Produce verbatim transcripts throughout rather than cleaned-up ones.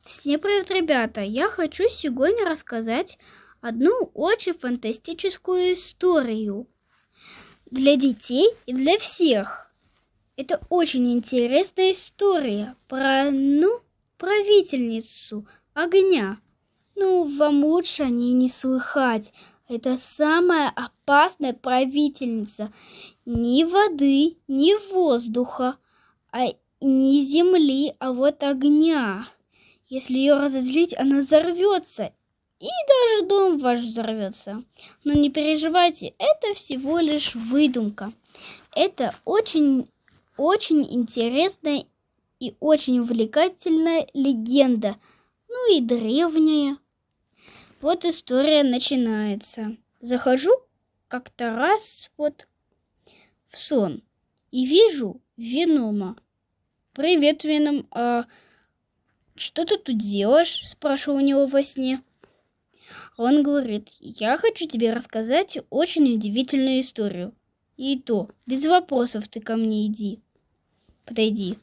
Всем привет, ребята! Я хочу сегодня рассказать одну очень фантастическую историю для детей и для всех. Это очень интересная история про, ну, правительницу огня. Ну, вам лучше о ней не слыхать. Это самая опасная правительница. Ни воды, ни воздуха, а не земли, а вот огня. Если ее разозлить, она взорвется. И даже дом ваш взорвется. Но не переживайте, это всего лишь выдумка. Это очень, очень интересная и очень увлекательная легенда. Ну и древняя. Вот история начинается. Захожу как-то раз вот в сон и вижу Венома. «Привет, Веном, а что ты тут делаешь?» — спрашиваю у него во сне. Он говорит: «Я хочу тебе рассказать очень удивительную историю. И то, без вопросов ты ко мне иди. Подойди».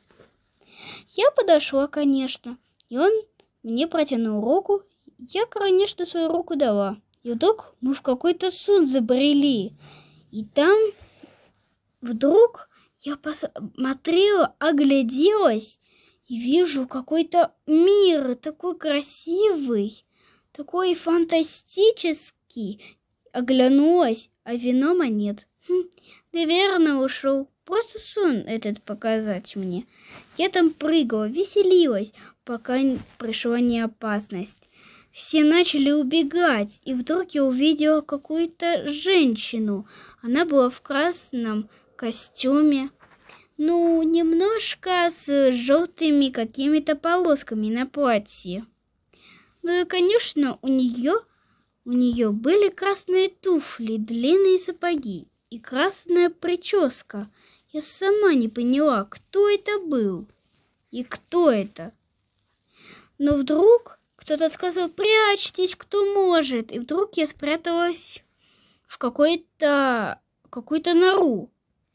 Я подошла, конечно, и он мне протянул руку. Я, конечно, свою руку дала. И вдруг мы в какой-то сон забрели. И там вдруг я посмотрела, огляделась и вижу какой-то мир такой красивый, такой фантастический. Оглянулась, а Венома нет. Хм, наверное, ушел. Просто сон этот показать мне. Я там прыгала, веселилась, пока пришла неопасность. Все начали убегать, и вдруг я увидела какую-то женщину. Она была в красном костюме, ну, немножко с желтыми какими-то полосками на платье. Ну и, конечно, у нее, у нее были красные туфли, длинные сапоги и красная прическа. Я сама не поняла, кто это был и кто это. Но вдруг кто-то сказал: «Прячьтесь, кто может!» И вдруг я спряталась в какой-то какую-то нору.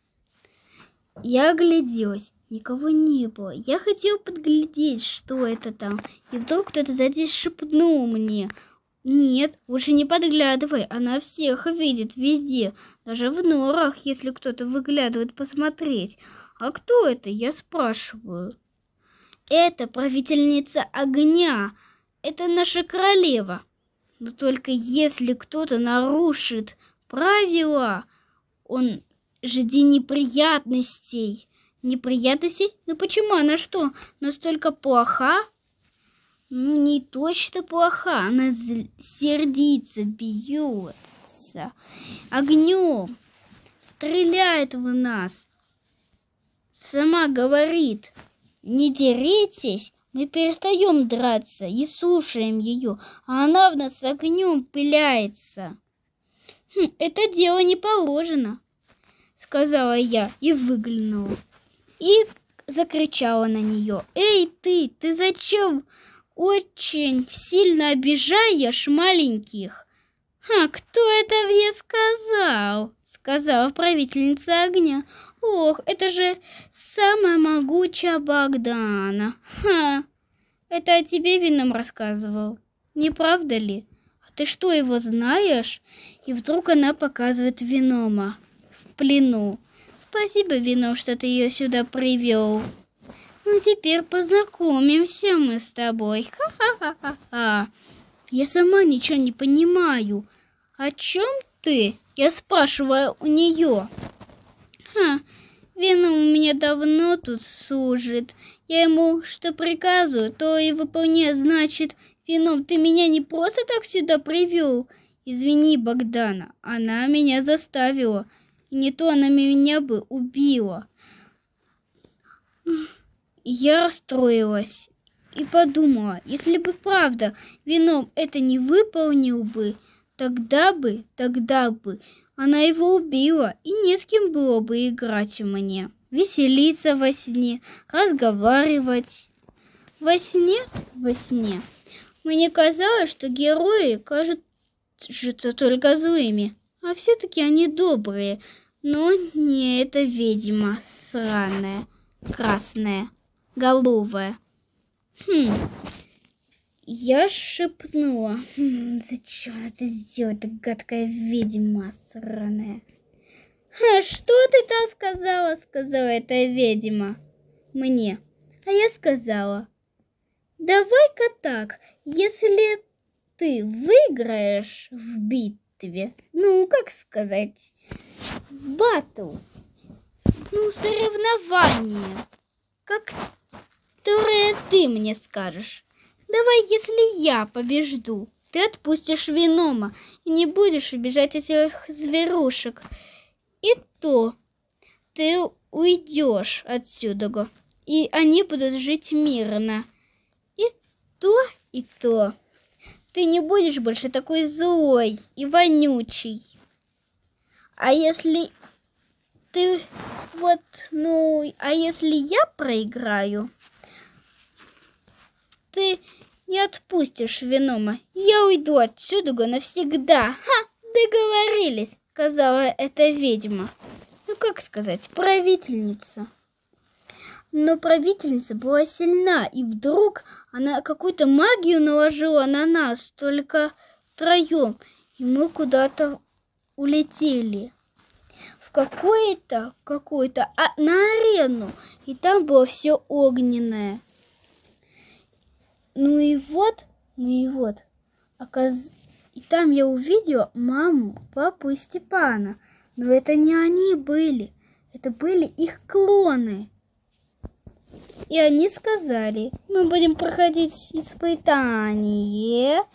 Я огляделась, никого не было. Я хотела подглядеть, что это там. И вдруг кто-то сзади шепнул мне: «Нет, лучше не подглядывай, она всех видит везде, даже в норах, если кто-то выглядывает посмотреть». «А кто это?» я спрашиваю. «Это правительница огня. Это наша королева. Но только если кто-то нарушит правила, он жди неприятностей». Неприятностей? Ну почему? Она что, настолько плоха? Ну не точно плоха. Она сердится, бьется огнем, стреляет в нас. Сама говорит: «Не деритесь». Мы перестаем драться и слушаем ее, а она в нас огнем пыляется. Хм, это дело не положено, сказала я и выглянула. И закричала на нее: «Эй, ты, ты зачем очень сильно обижаешь маленьких?» «Ха, кто это мне сказал?» сказала правительница огня. «Ох, это же самая могучая Богдана. Ха, это о тебе Веном рассказывал, не правда ли? А ты что, его знаешь?» И вдруг она показывает Венома в плену. «Спасибо, Веном, что ты ее сюда привел. Ну, теперь познакомимся мы с тобой. Ха-ха-ха-ха». Я сама ничего не понимаю. «О чем ты?» я спрашиваю у нее. «Ха, Веном у меня давно тут служит. Я ему что приказываю, то и выполняю. Значит, Веном, ты меня не просто так сюда привел? Извини, Богдана, она меня заставила. И не то она меня бы убила». Я расстроилась и подумала, если бы правда Веном это не выполнил бы, тогда бы, тогда бы она его убила, и не с кем было бы играть мне, веселиться во сне, разговаривать. Во сне, во сне мне казалось, что герои кажутся только злыми, а все-таки они добрые. Но не эта ведьма сраная, красная, голубая. Хм, я шепнула. «Хм, зачем это сделать, эта гадкая ведьма сраная?» «А что ты там сказала?» — сказала эта ведьма мне. А я сказала: «Давай-ка так, если ты выиграешь в битве, ну, как сказать, в батл, ну, соревнование, как, которое ты мне скажешь, давай, если я побежду, ты отпустишь Венома и не будешь обижать этих зверушек, и то ты уйдешь отсюда, и они будут жить мирно. И то, и то. Ты не будешь больше такой злой и вонючий. А если ты вот, ну, а если я проиграю, ты не отпустишь Венома. Я уйду отсюда навсегда». «Ха, договорились», — сказала эта ведьма. Ну, как сказать, правительница. Но правительница была сильна, и вдруг она какую-то магию наложила на нас, только втроем, и мы куда-то улетели. В какое-то, какую-то, а, на арену, и там было все огненное. Ну и вот, ну и вот, оказ... и там я увидела маму, папу и Степана, но это не они были, это были их клоны. И они сказали: «Мы будем проходить испытание».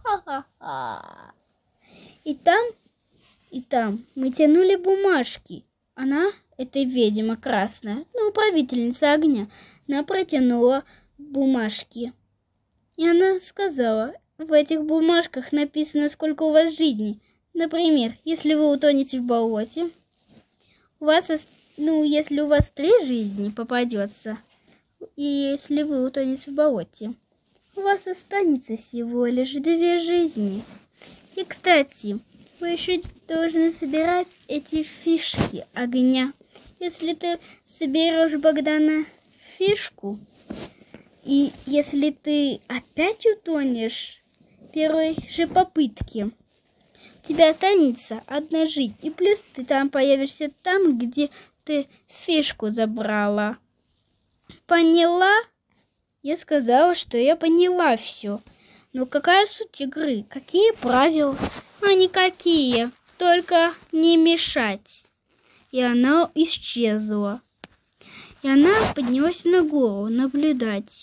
И там, и там мы тянули бумажки. Она, эта ведьма красная, ну, правительница огня, она протянула бумажки. И она сказала: в этих бумажках написано, сколько у вас жизни. Например, если вы утонете в болоте, у вас, ну, если у вас три жизни попадется, и если вы утонете в болоте, у вас останется всего лишь две жизни. И, кстати, вы еще должны собирать эти фишки огня. Если ты соберешь, Богдана, фишку, и если ты опять утонешь в первой же попытке, у тебя останется одна жизнь. И плюс ты там появишься там, где ты фишку забрала. Поняла? Я сказала, что я поняла все. Но какая суть игры? Какие правила? А никакие. Только не мешать. И она исчезла. И она поднялась на гору наблюдать.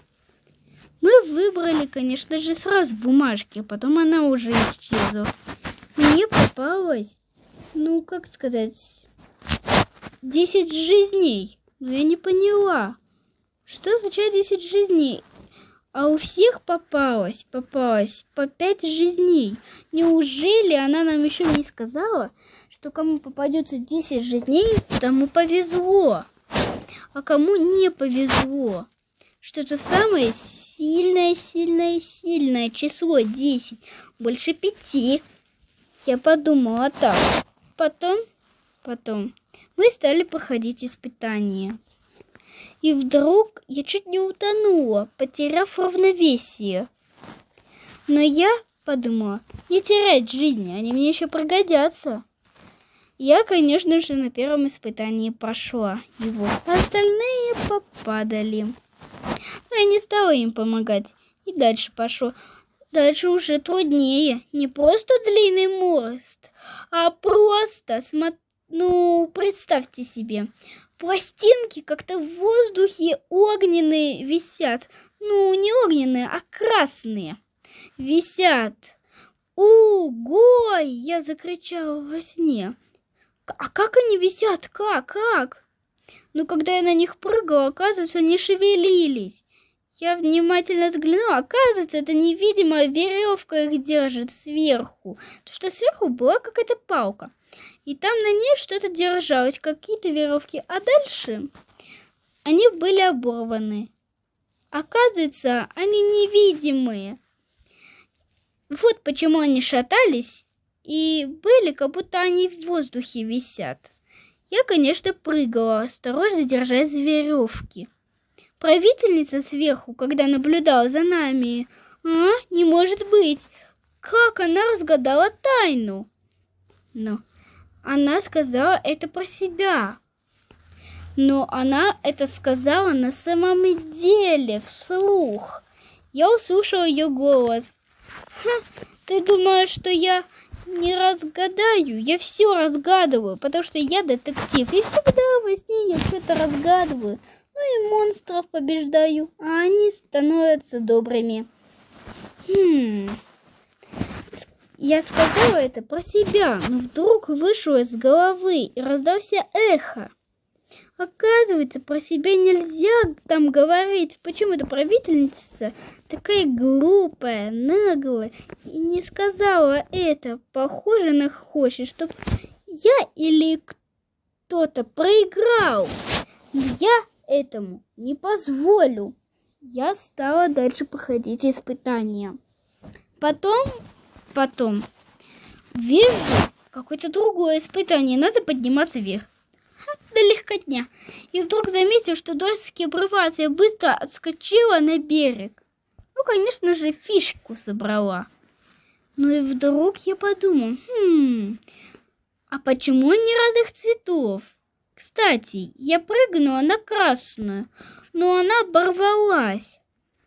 Мы выбрали, конечно же, сразу бумажки, потом она уже исчезла. Мне попалось, ну, как сказать, десять жизней. Но я не поняла, что означает десять жизней. А у всех попалось, попалось по пять жизней. Неужели она нам еще не сказала, что кому попадется десять жизней, тому повезло, а кому не повезло? Что это самое сильное, сильное, сильное число десять, больше пяти. Я подумала так. Потом, потом мы стали проходить испытания. И вдруг я чуть не утонула, потеряв равновесие. Но я подумала, не терять жизни, они мне еще пригодятся. Я, конечно же, на первом испытании прошла его. Остальные попадали. Но я не стала им помогать. И дальше пошло. Дальше уже труднее. Не просто длинный мост, а просто, ну, представьте себе, пластинки как-то в воздухе огненные висят. Ну, не огненные, а красные висят. Ого! Я закричала во сне. А как они висят? Как? Как? Ну, когда я на них прыгала, оказывается, они шевелились. Я внимательно взглянула. Оказывается, это невидимая веревка их держит сверху. Потому что сверху была какая-то палка. И там на ней что-то держалось, какие-то веревки. А дальше они были оборваны. Оказывается, они невидимые. Вот почему они шатались и были, как будто они в воздухе висят. Я, конечно, прыгала, осторожно держась за веревки. Правительница сверху, когда наблюдала за нами, А? Не может быть! Как она разгадала тайну? Но она сказала это про себя. Но она это сказала на самом деле, вслух. Я услышала ее голос. Ха, ты думаешь, что я не разгадаю? Я все разгадываю, потому что я детектив. И всегда во сне я что-то разгадываю. Ну и монстров побеждаю, а они становятся добрыми. Хм... Я сказала это про себя, но вдруг вышло из головы и раздался эхо. Оказывается, про себя нельзя там говорить. Почему-то правительница такая глупая, наглая и не сказала это. Похоже, она хочет, чтобы я или кто-то проиграл. Но я этому не позволю. Я стала дальше проходить испытания. Потом... Потом вижу какое-то другое испытание. Надо подниматься вверх. Ха, да легкотня. И вдруг заметил, что доски обрываются. Я быстро отскочила на берег. Ну, конечно же, фишку собрала. Ну и вдруг я подумала, хм, а почему они разных цветов? Кстати, я прыгнула на красную, но она оборвалась.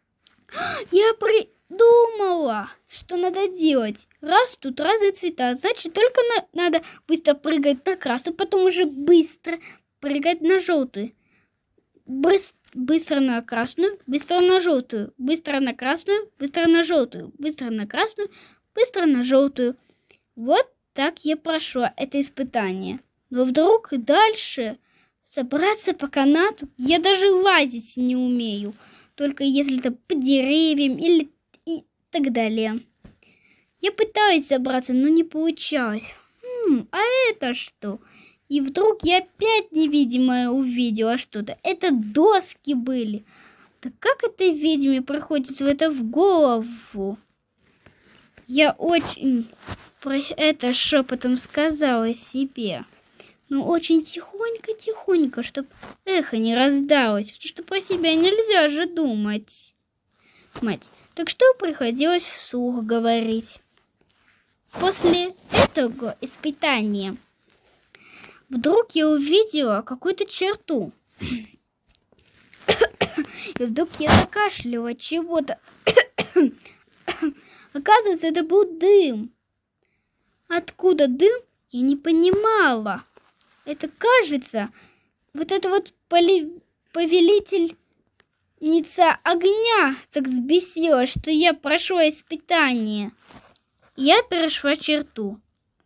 Я при... Думала, что надо делать. Раз тут разные цвета, значит, только на... надо быстро прыгать на красную, потом уже быстро прыгать на желтую. Брыс... Быстро на красную, быстро на желтую, быстро на красную, быстро на желтую, быстро на красную, быстро на желтую. Вот так я прошла это испытание. Но вдруг дальше собраться по канату я даже лазить не умею. Только если это по деревьям или и так далее. Я пыталась забраться, но не получалось. Хм, а это что? И вдруг я опять невидимое увидела что-то. Это доски были. Да как это ведьме приходит в это в голову? Я очень про это шепотом сказала себе. Но очень тихонько-тихонько, чтобы эхо не раздалось. Потому что про себя нельзя же думать. Мать. Так что приходилось вслух говорить. После этого испытания вдруг я увидела какую-то черту. И вдруг я закашляла чего-то. Оказывается, это был дым. Откуда дым, я не понимала. Это, кажется, вот это вот поли... повелитель... Ница огня так взбесила, что я прошла испытание. Я перешла черту.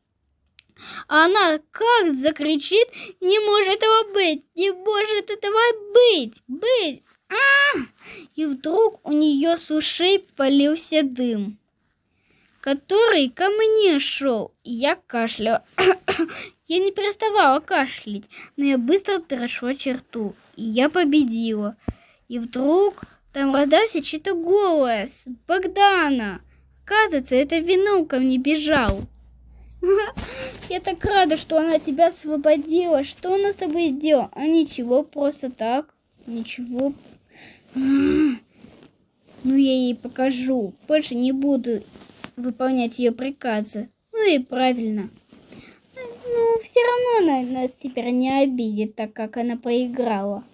А она как закричит: не может этого быть, не может этого быть, быть. А! И вдруг у нее с ушей полился дым, который ко мне шел. Я кашляла. Я не переставала кашлять, но я быстро перешла черту. И я победила. И вдруг там раздался чей-то голос. Богдана! Кажется, это Веном ко мне бежал. Я так рада, что она тебя освободила. Что она с тобой сделала? А ничего, просто так. Ничего. Ну, я ей покажу. Больше не буду выполнять ее приказы. Ну и правильно. Ну, все равно она нас теперь не обидит, так как она проиграла.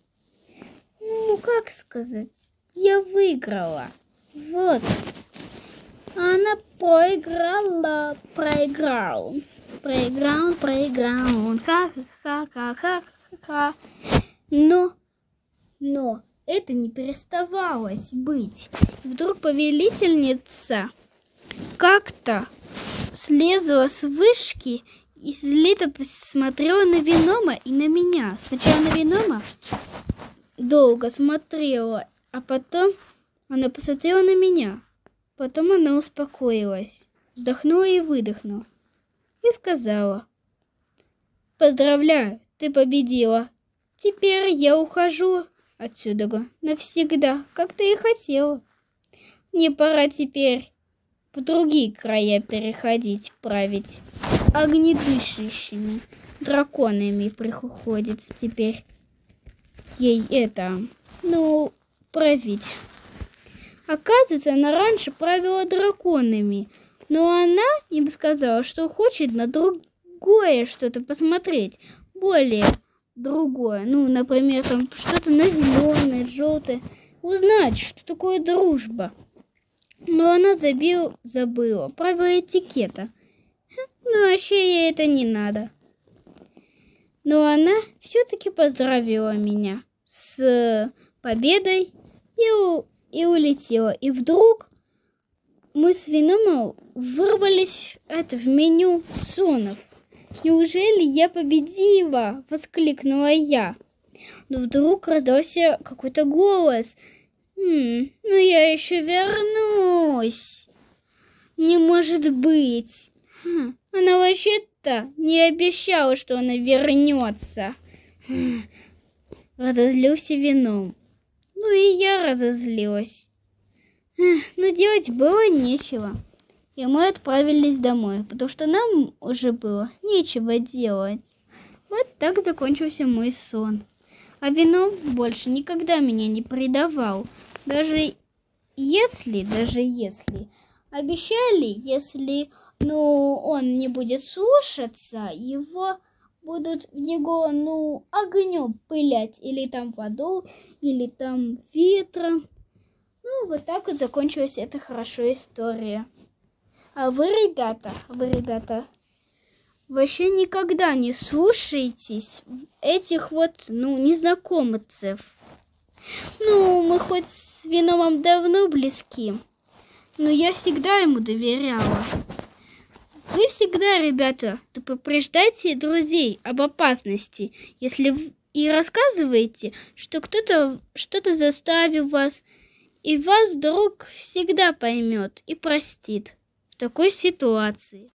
Ну, как сказать? Я выиграла. Вот. Она проиграла. Проиграл. Проиграл, проиграл. Ха-ха-ха-ха-ха-ха. Но, но это не переставалось быть. Вдруг повелительница как-то слезла с вышки и злито посмотрела на Венома и на меня. Сначала на Венома долго смотрела, а потом она посмотрела на меня. Потом она успокоилась, вздохнула и выдохнула. И сказала: поздравляю, ты победила. Теперь я ухожу отсюда навсегда, как ты и хотела. Мне пора теперь в другие края переходить, править. Огнедышащими драконами приходится теперь ей это, ну, править. Оказывается, она раньше правила драконами, но она им сказала, что хочет на другое что-то посмотреть, более другое. Ну, например, там что-то на зеленое, желтое. Узнать, что такое дружба. Но она забил, забыла правила этикета. Ну, вообще ей это не надо. Но она все-таки поздравила меня с победой и, у, и улетела. И вдруг мы с Веномом вырвались это, в меню сонов. «Неужели я победила?» — воскликнула я. Но вдруг раздался какой-то голос. «Хм, ну я еще вернусь». «Не может быть. Хм, она вообще-то не обещала, что она вернется». Хм, разозлился Веном. Ну и я разозлилась. Эх, но делать было нечего. И мы отправились домой, потому что нам уже было нечего делать. Вот так закончился мой сон. А Веном больше никогда меня не предавал. Даже если, даже если обещали, если, ну, он не будет слушаться, его будут в него, ну, огнем пылять, или там водой, или там ветром. Ну, вот так вот закончилась эта хорошая история. А вы, ребята, вы, ребята, вообще никогда не слушайтесь этих вот, ну, незнакомцев. Ну, мы хоть с Веномом давно близки, но я всегда ему доверяла. Вы всегда, ребята, предупреждайте друзей об опасности, если и рассказываете, что кто-то что-то заставил вас, и вас друг всегда поймет и простит в такой ситуации.